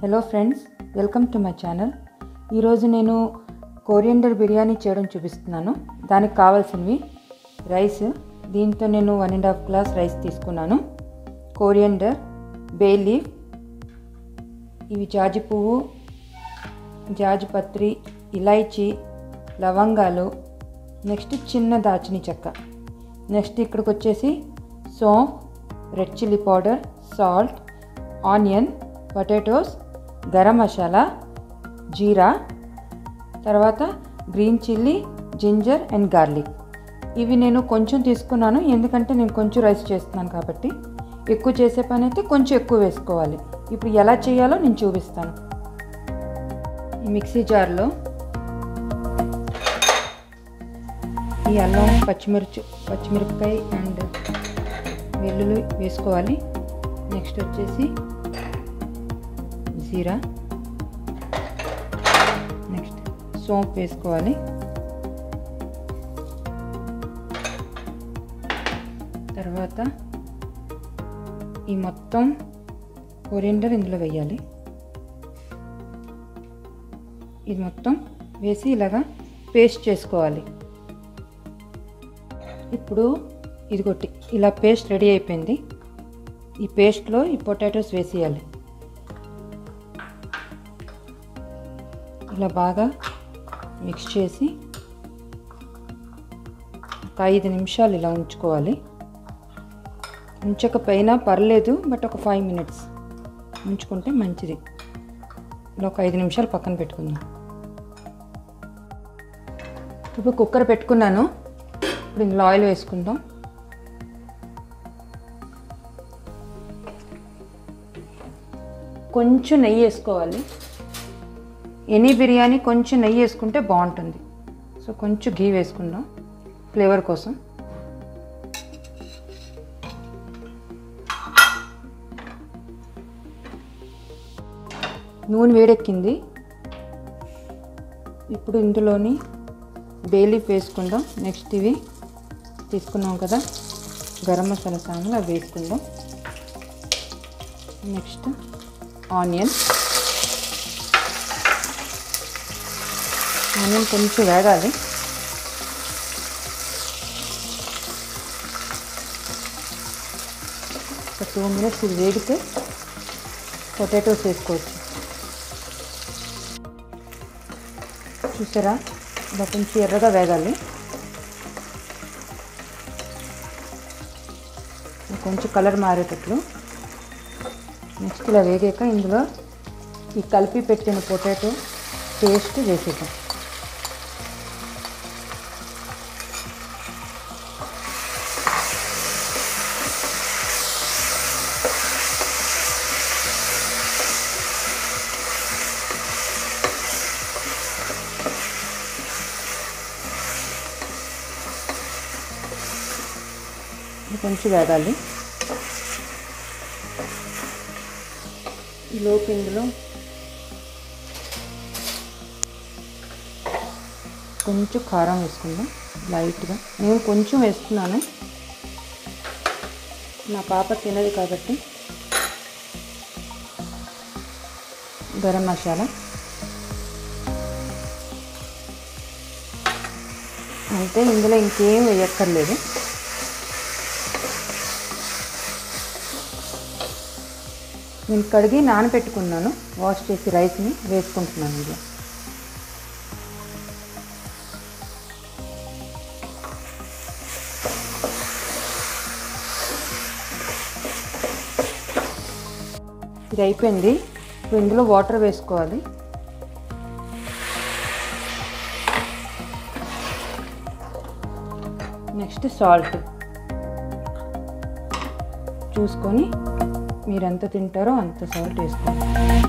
Hello friends, welcome to my channel. ఈరోజు నేను coriander biryani చేయడం చూపిస్తున్నాను. దానికి కావాల్సినవి రైస్. దీంతో నేను 1.5 గ్లాస్ రైస్ తీసుకున్నాను. కోరియండర్, బే లీఫ్, ఇవి జాజి పువ్వు, జాజిపత్రి, ఇలైచి, లవంగాలు, నెక్స్ట్ చిన్న దాల్చిన చెక్క. నెక్స్ట్ ఇక్కడికి వచ్చేసి సోంఫ్, red chilli powder, salt, onion, potatoes, garam masala, జీరా, తర్వాత green chilli, ginger and garlic. ఇవి నేను కొంచెం తీసుకున్నాను, ఎందుకంటే నేను కొంచెం రైస్ చేస్తున్నాను కాబట్టి. ఎక్కువ చేసే పని అయితే కొంచెం ఎక్కువ వేసుకోవాలి. ఇప్పుడు ఎలా చేయాలో నేను చూపిస్తాను. ఈ మిక్సీ జార్లో ఈ అల్లం, పచ్చిమిరపకాయ అండ్ వెల్లుల్లి వేసుకోవాలి. నెక్స్ట్ వచ్చేసి జీరా, నెక్స్ట్ సోంపు వేసుకోవాలి. తర్వాత ఈ మొత్తం కొరియండర్ ఇందులో వేయాలి. ఇది మొత్తం వేసి ఇలాగా పేస్ట్ చేసుకోవాలి. ఇప్పుడు ఇదిగొట్టి ఇలా పేస్ట్ రెడీ అయిపోయింది. ఈ పేస్ట్లో ఈ పొటాటోస్ వేసేయాలి. ఇలా బాగా మిక్స్ చేసి ఒక 5 నిమిషాలు ఇలా ఉంచుకోవాలి. ఉంచకపోయినా పర్లేదు, బట్ ఒక 5 మినిట్స్ ఉంచుకుంటే మంచిది. ఇలా ఒక 5 నిమిషాలు పక్కన పెట్టుకుందాం. ఇప్పుడు కుక్కర్ పెట్టుకున్నాను. ఇప్పుడు ఇందులో ఆయిల్ వేసుకుందాం. కొంచెం నెయ్యి వేసుకోవాలి. ఎనీ బిర్యానీ కొంచెం నెయ్యి వేసుకుంటే బాగుంటుంది. సో కొంచెం ఘీ వేసుకుందాం ఫ్లేవర్ కోసం. నూనె వేడెక్కింది. ఇప్పుడు ఇందులోని బే లీఫ్ వేసుకుందాం. నెక్స్ట్ ఇవి తీసుకున్నాం కదా గరం మసాలా సామాన్లు, అవి వేసుకుందాం. నెక్స్ట్ ఆనియన్ కొంచెం వేగాలి. ఒక 2 మినిట్స్ ఇది వేగితే పొటాటోస్ వేసుకోవచ్చు. చూసారా, ఇలా కొంచెం ఎర్రగా వేగాలి. కొంచెం కలర్ మారేటట్లు. నెక్స్ట్ ఇలా వేగాక ఇందులో ఈ కలిపి పెట్టిన పొటాటో పేస్ట్ వేసేద్దాం. కొంచెం వేగాలి. ఈలోపు ఇందులో కొంచెం కారం వేసుకుందాం లైట్గా. నేను కొంచెం వేస్తున్నాను, నా పాప తినదు కాబట్టి. గరం మసాలా అంటే ఇందులో ఇంకేం వేయక్కర్లేదు. నేను కడిగి నానబెట్టుకున్నాను, వాష్ చేసి రైస్ని వేసుకుంటున్నాను. ఇలా ఇది అయిపోయింది. ఇప్పుడు ఇందులో వాటర్ వేసుకోవాలి. నెక్స్ట్ సాల్ట్ చూసుకొని మీరు ఎంత తింటారో అంత సాల్ట్ వేసుకోండి.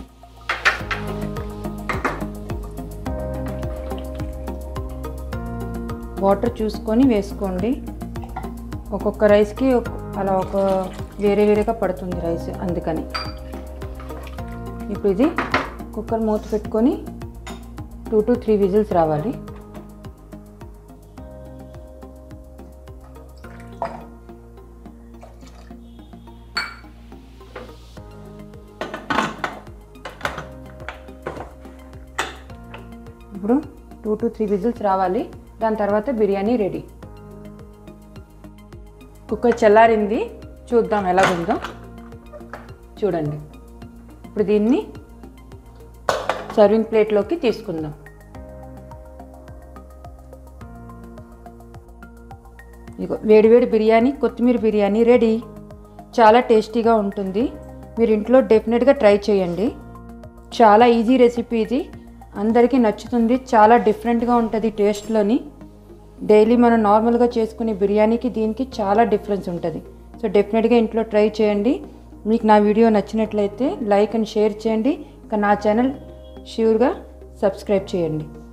వాటర్ చూసుకొని వేసుకోండి. ఒక్కొక్క రైస్కి అలా వేరేగా పడుతుంది రైస్, అందుకని. ఇప్పుడు ఇది కుక్కర్ మూత పెట్టుకొని 2 to 3 విజిల్స్ రావాలి. ఇప్పుడు 2 to 3 విజిల్స్ రావాలి. దాని తర్వాత బిర్యానీ రెడీ. కుక్కర్ చల్లారింది, చూద్దాం ఎలా ఉందో. చూడండి. ఇప్పుడు దీన్ని సర్వింగ్ ప్లేట్లోకి తీసుకుందాం. ఇగో వేడివేడి బిర్యానీ, కొత్తిమీర బిర్యానీ రెడీ. చాలా టేస్టీగా ఉంటుంది. మీరు ఇంట్లో డెఫినెట్గా ట్రై చేయండి. చాలా ఈజీ రెసిపీ ఇది, అందరికీ నచ్చుతుంది. చాలా డిఫరెంట్గా ఉంటుంది టేస్ట్లోని. డైలీ మనం నార్మల్గా చేసుకునే బిర్యానీకి దీనికి చాలా డిఫరెన్స్ ఉంటుంది. సో డెఫినెట్గా ఇంట్లో ట్రై చేయండి. మీకు నా వీడియో నచ్చినట్లయితే లైక్ అండ్ షేర్ చేయండి. ఇంకా నా ఛానల్ ష్యూర్గా సబ్స్క్రైబ్ చేయండి.